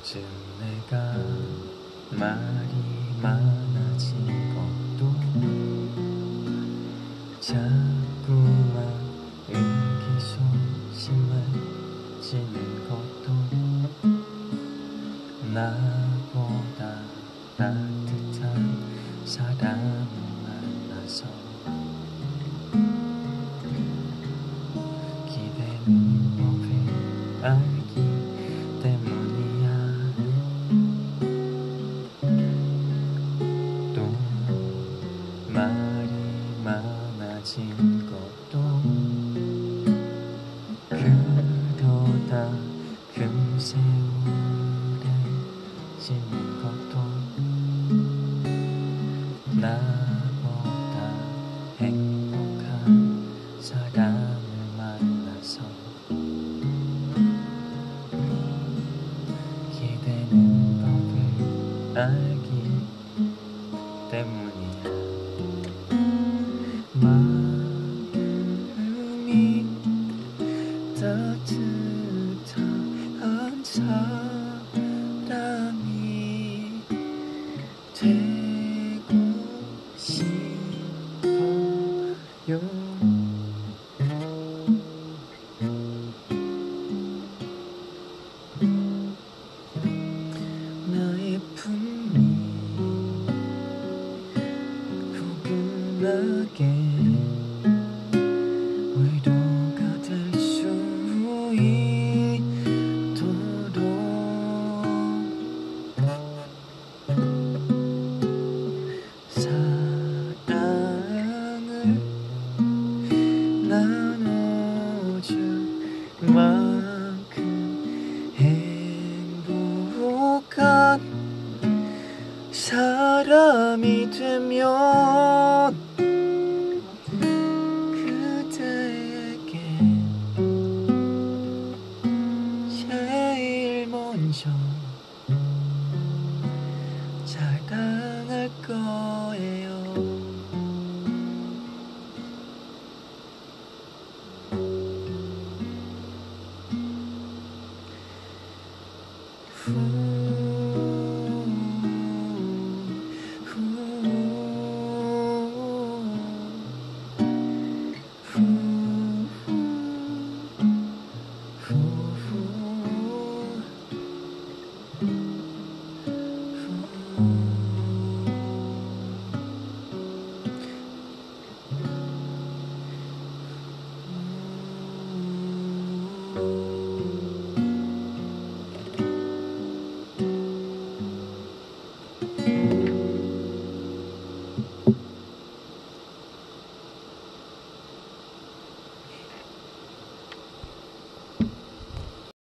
요즘 내가 말이 많아진 것도 자꾸만 의기소침해지는 것도 나보다 따뜻한 사람을 만나서 기대는 법을 알기 때문이야. 또 말이 많아진 것도 그러다 금세 우울해지는 것도 나보다 행복한 사람을 만나서 기대는 법을 알기 때문이야. 마음이 따뜻한 사람이 되고 싶어요. 나의 품이 포근하게 위로가 될 수 있도록 사랑을 나눠줄 만큼 행복한 사람이 되면 그대에게 제일 먼저 자랑할 거예요.